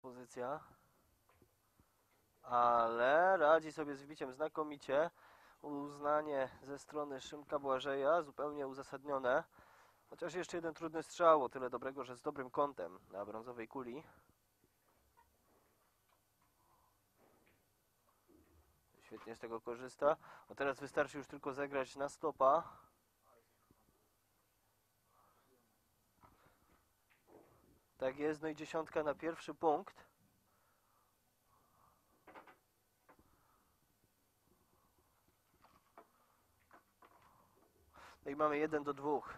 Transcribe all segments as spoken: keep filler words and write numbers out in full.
pozycja. Ale radzi sobie z wbiciem znakomicie. Uznanie ze strony Szymka Błażeja, zupełnie uzasadnione. Chociaż jeszcze jeden trudny strzał, o tyle dobrego, że z dobrym kątem na brązowej kuli. Świetnie z tego korzysta. No teraz wystarczy już tylko zagrać na stopa. Tak jest, no i dziesiątka na pierwszy punkt. No i mamy jeden do dwóch.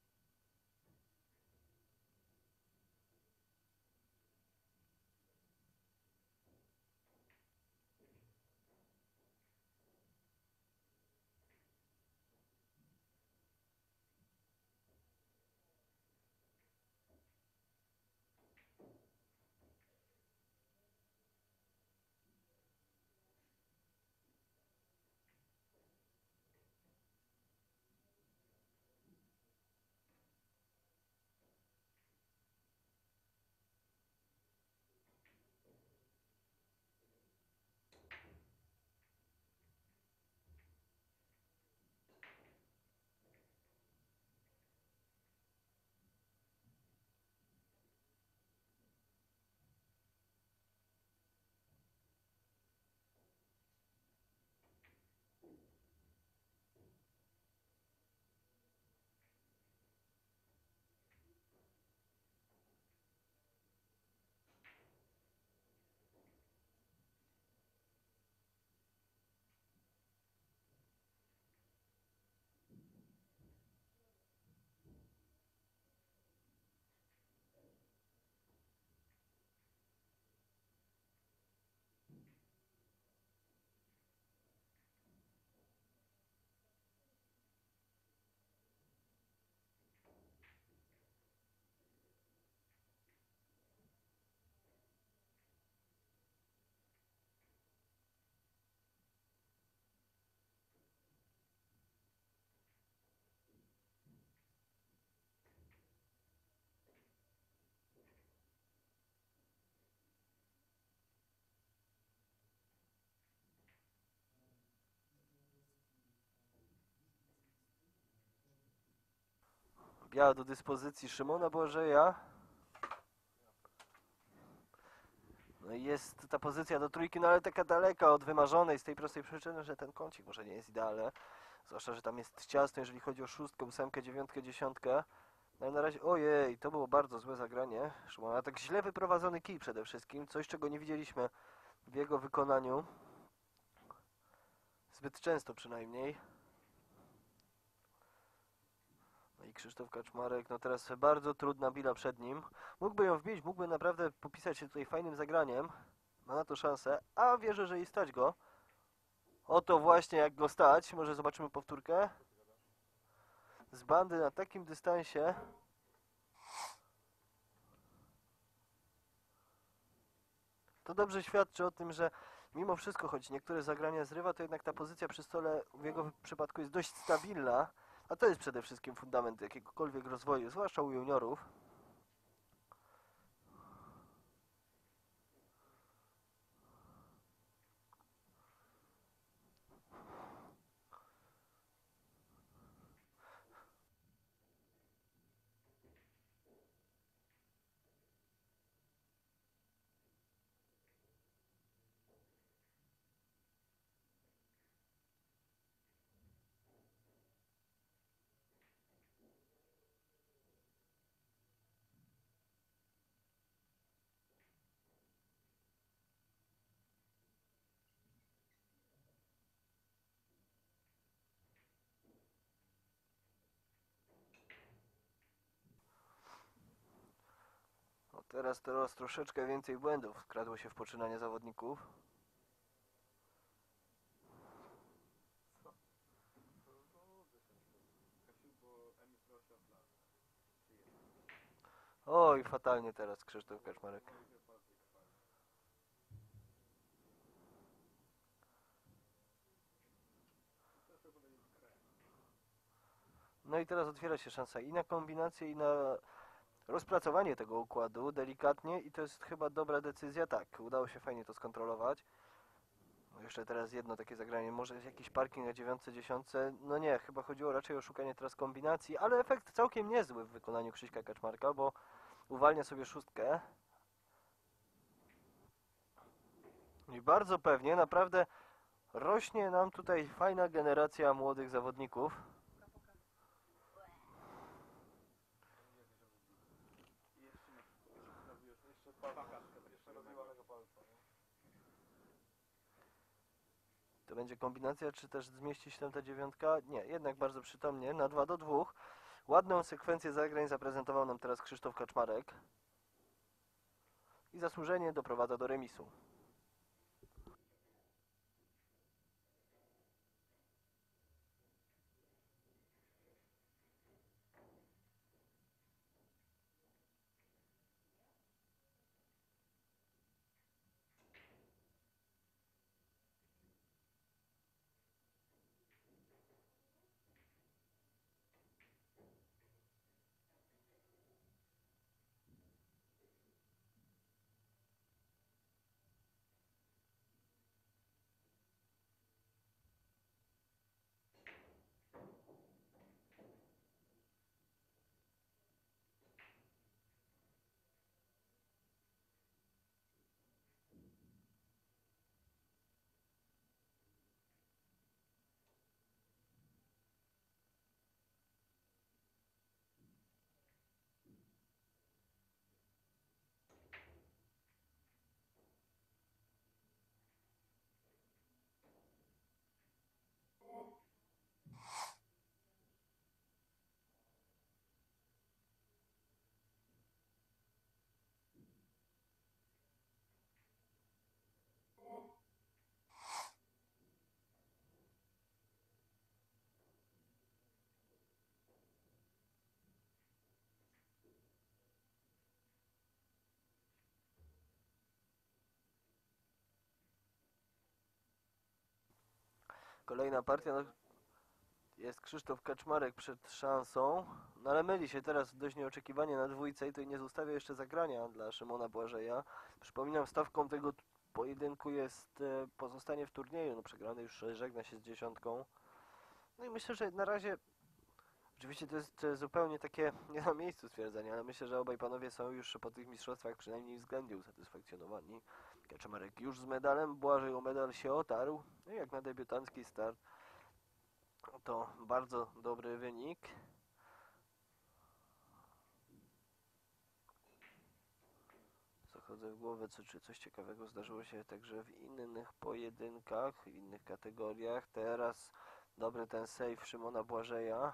Biała do dyspozycji Szymona Błażeja. No i jest ta pozycja do trójki, no ale taka daleka od wymarzonej z tej prostej przyczyny, że ten kącik może nie jest idealny. Zwłaszcza, że tam jest ciasno, jeżeli chodzi o szóstkę, ósemkę, dziewiątkę, dziesiątkę. No ale na razie, ojej, to było bardzo złe zagranie Szymona. Tak źle wyprowadzony kij przede wszystkim, coś czego nie widzieliśmy w jego wykonaniu. Zbyt często przynajmniej. No i Krzysztof Kaczmarek, no teraz bardzo trudna billa przed nim. Mógłby ją wbić, mógłby naprawdę popisać się tutaj fajnym zagraniem. Ma na to szansę, a wierzę, że i stać go. Oto właśnie jak go stać. Może zobaczymy powtórkę. Z bandy na takim dystansie. To dobrze świadczy o tym, że mimo wszystko, choć niektóre zagrania zrywa, to jednak ta pozycja przy stole w jego przypadku jest dość stabilna. A to jest przede wszystkim fundament jakiegokolwiek rozwoju, zwłaszcza u juniorów. No teraz teraz troszeczkę więcej błędów wkradło się w poczynanie zawodników. Oj, fatalnie teraz Krzysztof Kaczmarek. No i teraz otwiera się szansa i na kombinację, i na rozpracowanie tego układu delikatnie i to jest chyba dobra decyzja. Tak, udało się fajnie to skontrolować. No jeszcze teraz jedno takie zagranie, może jest jakiś parking na dziewiątce, dziesiątce, no nie, chyba chodziło raczej o szukanie teraz kombinacji, ale efekt całkiem niezły w wykonaniu Krzyśka Kaczmarka, bo uwalnia sobie szóstkę i bardzo pewnie, naprawdę rośnie nam tutaj fajna generacja młodych zawodników. To będzie kombinacja, czy też zmieści się tam ta dziewiątka? Nie, jednak bardzo przytomnie, na dwa do dwóch. Ładną sekwencję zagrań zaprezentował nam teraz Krzysztof Kaczmarek i zasłużenie doprowadza do remisu. Kolejna partia, no, jest Krzysztof Kaczmarek przed szansą, no ale myli się teraz dość nieoczekiwanie na dwójce i to nie zostawia jeszcze zagrania dla Szymona Błażeja. Przypominam, stawką tego pojedynku jest e, pozostanie w turnieju, no przegrany już żegna się z dziesiątką. No i myślę, że na razie, oczywiście to jest e, zupełnie takie nie na miejscu stwierdzenie, ale myślę, że obaj panowie są już po tych mistrzostwach przynajmniej względnie usatysfakcjonowani. Kaczmarek już z medalem, Błażej o medal się otarł, no i jak na debiutancki start to bardzo dobry wynik. Zachodzę w głowę, co, czy coś ciekawego zdarzyło się także w innych pojedynkach, w innych kategoriach. Teraz dobry ten save Szymona Błażeja.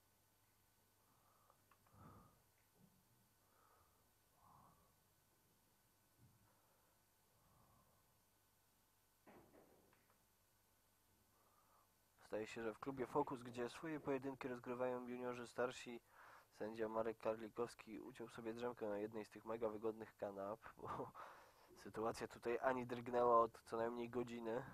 Zdaje się, że w klubie Focus, gdzie swoje pojedynki rozgrywają juniorzy starsi, sędzia Marek Karlikowski uciął sobie drzemkę na jednej z tych mega wygodnych kanap, bo sytuacja tutaj ani drgnęła od co najmniej godziny.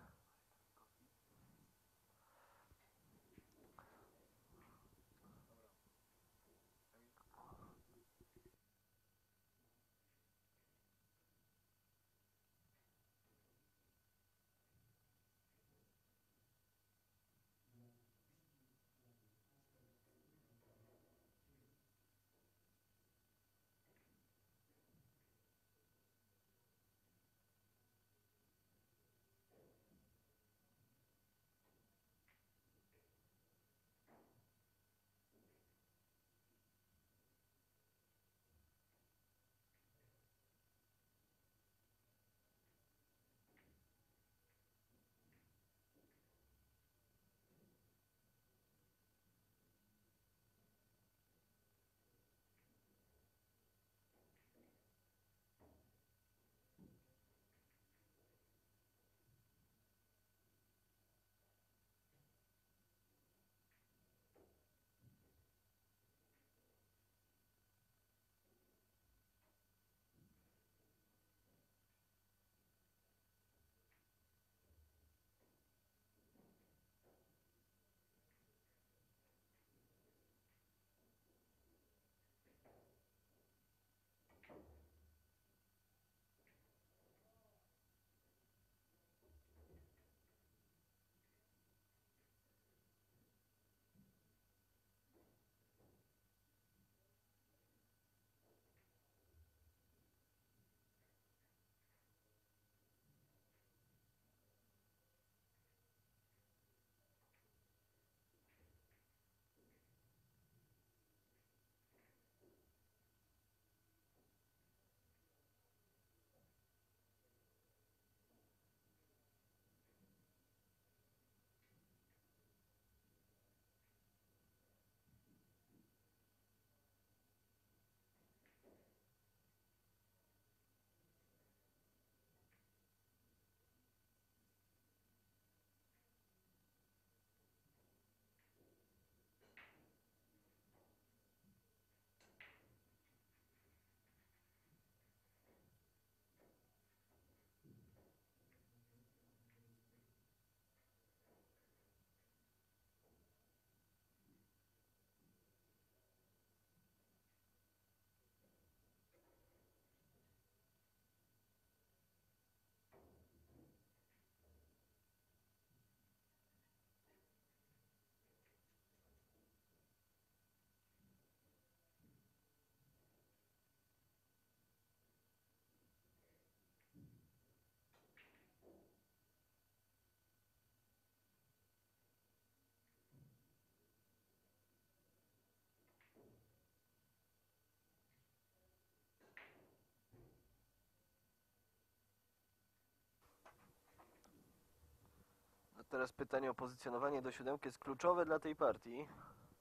teraz pytanie o pozycjonowanie do siódemki jest kluczowe dla tej partii.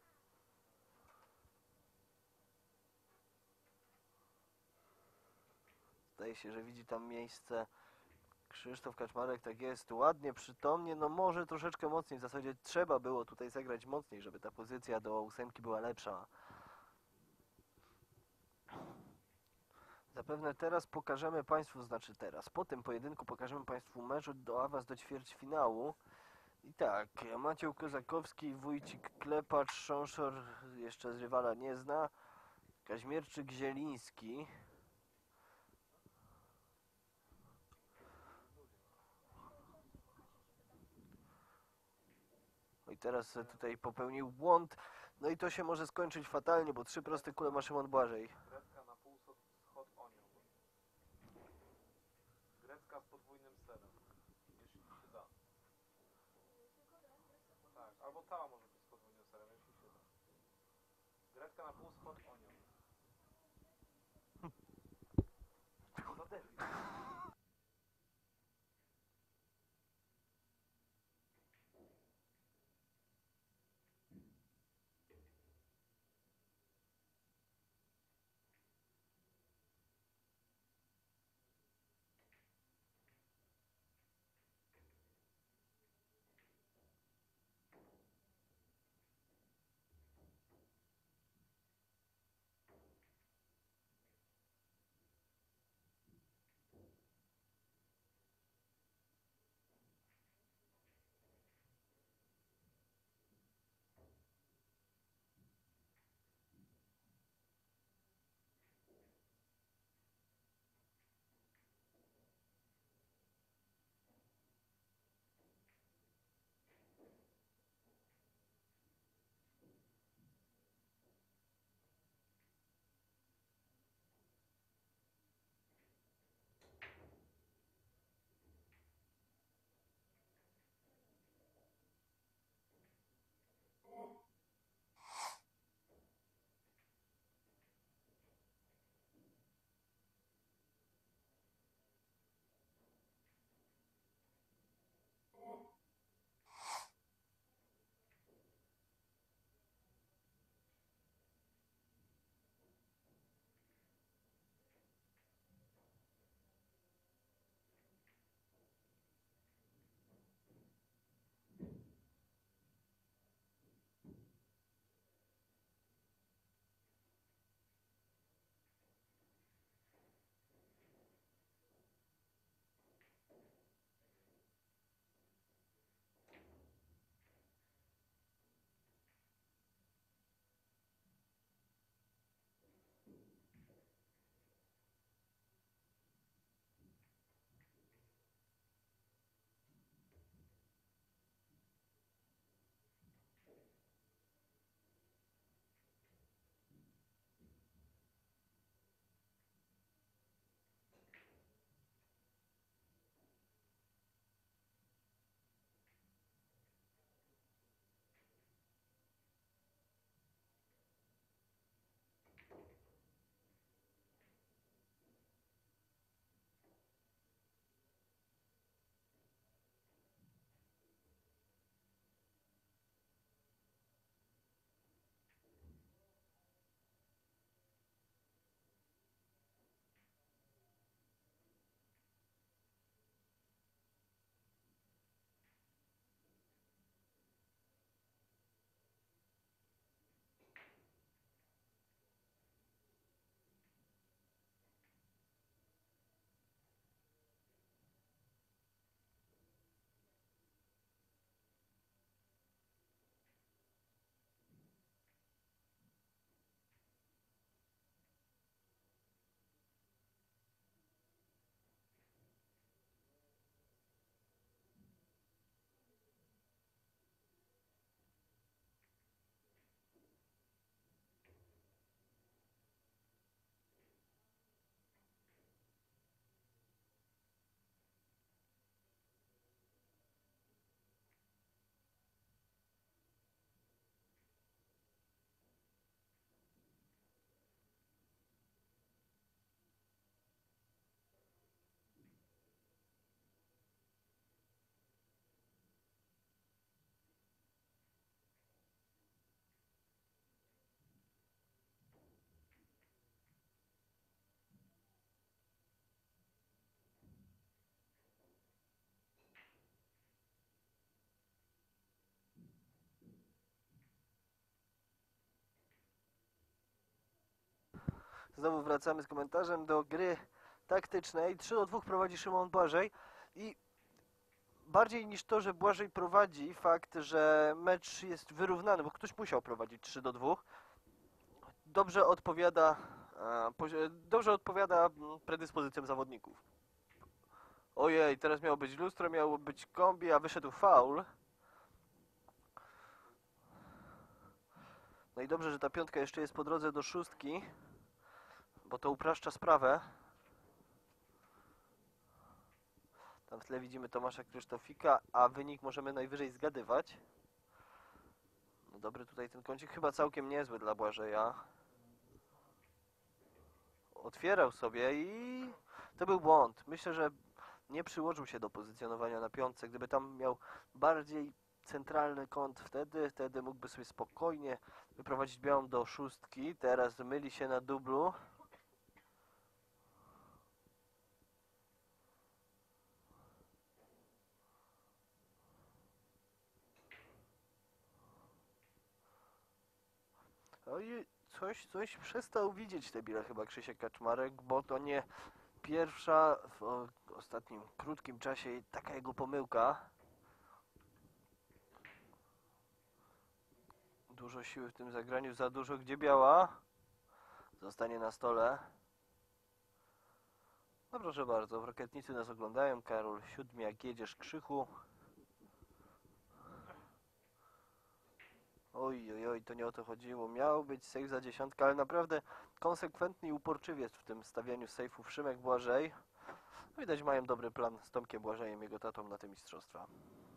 Zdaje się, że widzi tam miejsce Krzysztof Kaczmarek, tak jest, ładnie, przytomnie, no może troszeczkę mocniej, w zasadzie trzeba było tutaj zagrać mocniej, żeby ta pozycja do ósemki była lepsza. Zapewne teraz pokażemy Państwu, znaczy teraz, po tym pojedynku pokażemy Państwu mecz do awans do ćwierćfinału. I tak, Maciej Kozakowski, Wójcik Klepacz, Szonszor jeszcze rywala nie zna, Kaźmierczyk Zieliński. No i teraz tutaj popełnił błąd, no i to się może skończyć fatalnie, bo trzy proste kule ma Szymon Błażej. Grecka na pół schod onion. Grecka z podwójnym serem, jeśli się da. Tak, albo ta może być z podwójnym serem, jeśli się da. Grecka na pół schod onion. Co debil? Znowu wracamy z komentarzem do gry taktycznej. trzy do dwóch prowadzi Szymon Błażej i bardziej niż to, że Błażej prowadzi, fakt, że mecz jest wyrównany, bo ktoś musiał prowadzić trzy do dwóch, dobrze odpowiada, e, pozi- dobrze odpowiada mm, predyspozycjom zawodników. Ojej, teraz miało być lustro, miało być kombi, a wyszedł faul. No i dobrze, że ta piątka jeszcze jest po drodze do szóstki, bo to upraszcza sprawę. Tam w tle widzimy Tomasza Krzysztofika, a wynik możemy najwyżej zgadywać. No dobry tutaj ten kącik, chyba całkiem niezły dla Błażeja. Otwierał sobie i to był błąd. Myślę, że nie przyłożył się do pozycjonowania na piątce. Gdyby tam miał bardziej centralny kąt wtedy, wtedy mógłby sobie spokojnie wyprowadzić białą do szóstki. Teraz myli się na dublu. Oj, coś, coś przestał widzieć te bile chyba Krzysiek Kaczmarek, bo to nie pierwsza w o, ostatnim krótkim czasie taka jego pomyłka. Dużo siły w tym zagraniu, za dużo. Gdzie biała? Zostanie na stole. No proszę bardzo, w Rokietnicy nas oglądają. Karol Siódmiak, jedziesz Krzychu. Oj, oj, oj, to nie o to chodziło. Miał być save za dziesiątkę, ale naprawdę konsekwentny i uporczywy jest w tym stawianiu safe'ów Szymek Błażej. Widać, mają dobry plan z Tomkiem Błażejem, jego tatą na te mistrzostwa.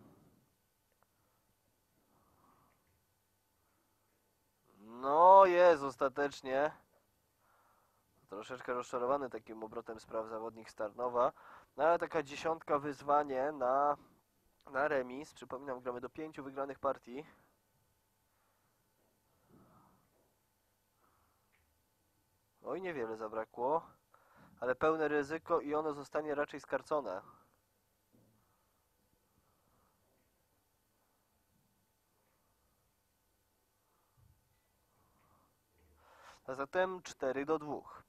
No jest ostatecznie. Troszeczkę rozczarowany takim obrotem spraw zawodnik Starnowa. No ale taka dziesiątka wyzwanie na, na remis. Przypominam, gramy do pięciu wygranych partii. Oj, niewiele zabrakło. Ale pełne ryzyko i ono zostanie raczej skarcone. A zatem cztery do dwóch.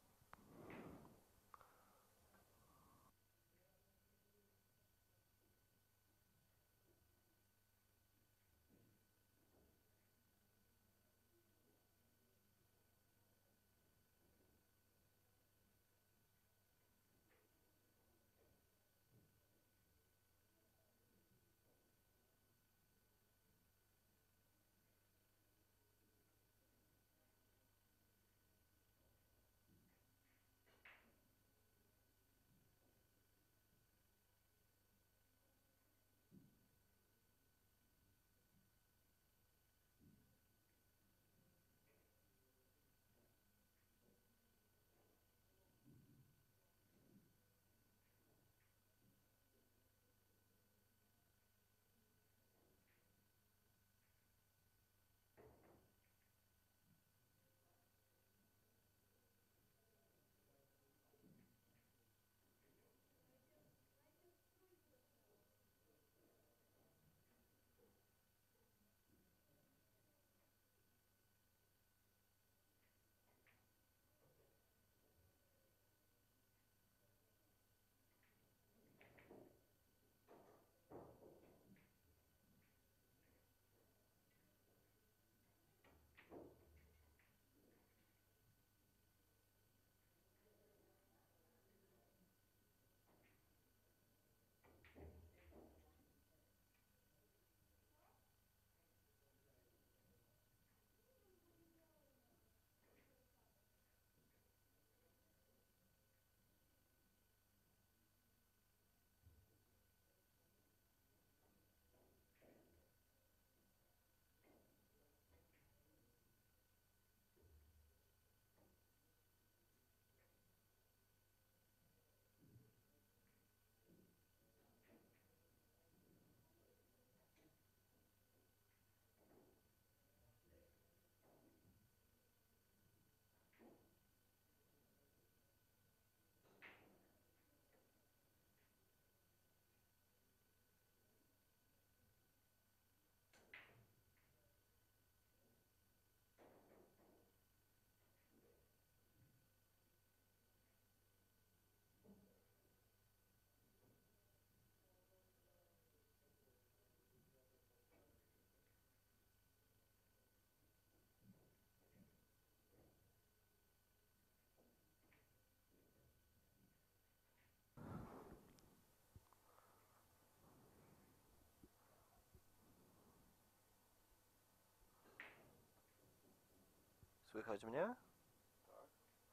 Słychać mnie? Tak.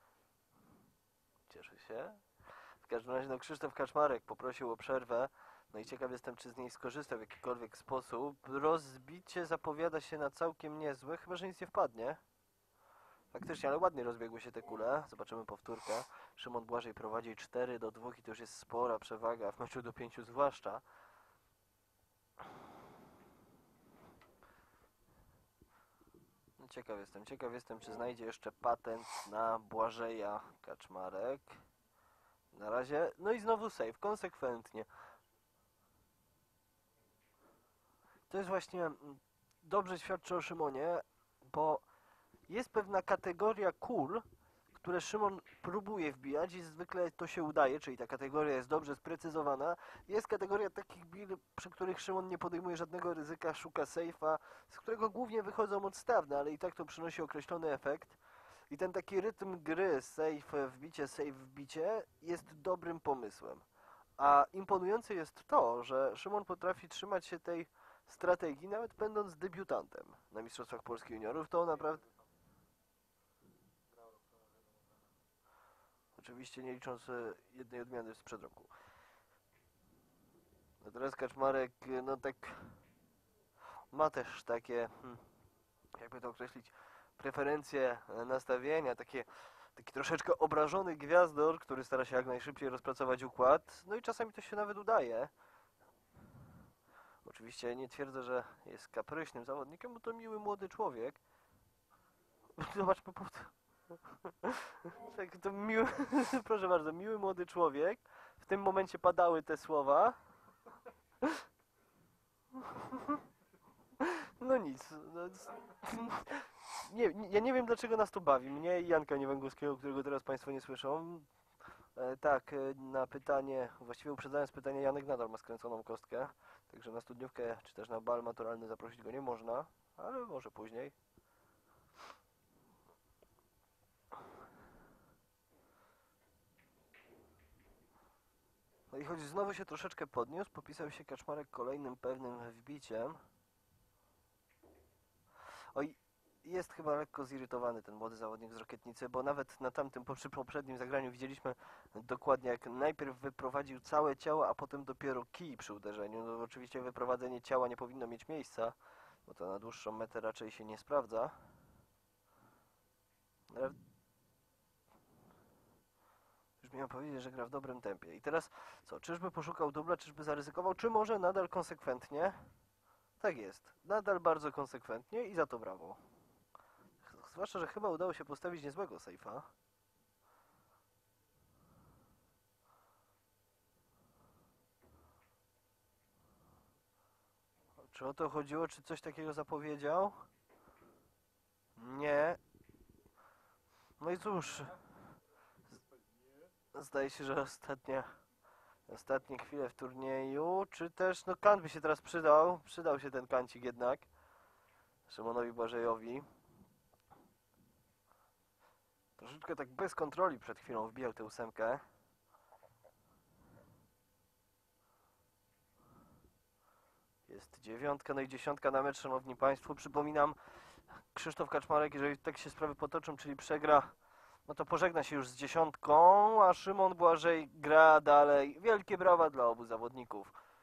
Cieszę się. W każdym razie, no Krzysztof Kaczmarek poprosił o przerwę. No i ciekaw jestem, czy z niej skorzystał w jakikolwiek sposób. Rozbicie zapowiada się na całkiem niezłe, chyba że nic nie wpadnie. Faktycznie, ale ładnie rozbiegły się te kule. Zobaczymy powtórkę. Szymon Błażej prowadzi cztery do dwóch i to już jest spora przewaga, w meczu do pięciu zwłaszcza. No ciekaw jestem, ciekaw jestem, czy znajdzie jeszcze patent na Błażeja Kaczmarek. Na razie, no i znowu save, konsekwentnie. To jest właśnie mm, dobrze świadczy o Szymonie, bo jest pewna kategoria kul, które Szymon próbuje wbijać i zwykle to się udaje, czyli ta kategoria jest dobrze sprecyzowana. Jest kategoria takich bil, przy których Szymon nie podejmuje żadnego ryzyka, szuka safe'a, z którego głównie wychodzą odstawne, ale i tak to przynosi określony efekt. I ten taki rytm gry, safe wbicie, safe wbicie, jest dobrym pomysłem. A imponujące jest to, że Szymon potrafi trzymać się tej strategii, nawet będąc debiutantem na Mistrzostwach Polski Juniorów. To naprawdę... Oczywiście nie licząc e, jednej odmiany sprzed roku. No teraz Kaczmarek, e, no tak... ma też takie... Hmm, jakby to określić... preferencje e, nastawienia, takie... Taki troszeczkę obrażony gwiazdor, który stara się jak najszybciej rozpracować układ. No i czasami to się nawet udaje. Oczywiście nie twierdzę, że jest kapryśnym zawodnikiem, bo to miły młody człowiek. Zobaczmy powtórkę. Tak, to miły, proszę bardzo, miły młody człowiek. W tym momencie padały te słowa. No nic. No, nie, nie, ja nie wiem, dlaczego nas to bawi. Mnie i Janka Niewęgowskiego, którego teraz Państwo nie słyszą. E, tak, e, na pytanie, właściwie uprzedzając pytanie, Janek nadal ma skręconą kostkę. Także na studniówkę, czy też na bal maturalny zaprosić go nie można. Ale może później. No i choć znowu się troszeczkę podniósł, popisał się Kaczmarek kolejnym pewnym wbiciem. Oj, jest chyba lekko zirytowany ten młody zawodnik z Rokietnicy, bo nawet na tamtym, przy poprzednim zagraniu widzieliśmy dokładnie, jak najpierw wyprowadził całe ciało, a potem dopiero kij przy uderzeniu. No oczywiście wyprowadzenie ciała nie powinno mieć miejsca, bo to na dłuższą metę raczej się nie sprawdza. Ale już miałem powiedzieć, że gra w dobrym tempie. I teraz co, czyżby poszukał dubla, czyżby zaryzykował, czy może nadal konsekwentnie? Tak jest, nadal bardzo konsekwentnie i za to brawo. Zwłaszcza, że chyba udało się postawić niezłego sejfa. Czy o to chodziło, czy coś takiego zapowiedział? Nie. No i cóż, zdaje się, że ostatnia, ostatnie chwile w turnieju, czy też, no kant by się teraz przydał, przydał się ten kancik jednak Szymonowi Błażejowi. Troszeczkę tak bez kontroli przed chwilą wbijał tę ósemkę. Jest dziewiątka, no i dziesiątka na mecz, szanowni państwo. Przypominam, Krzysztof Kaczmarek, jeżeli tak się sprawy potoczą, czyli przegra, no to pożegna się już z dziesiątką, a Szymon Błażej gra dalej. Wielkie brawa dla obu zawodników.